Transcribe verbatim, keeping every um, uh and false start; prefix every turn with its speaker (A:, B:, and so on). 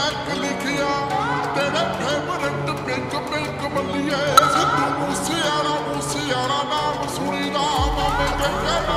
A: track लिखिया तेरे favourite pink pink बल्लिए सिद्धू मूसेआला मूसेआला नाम सुनी दा मामे के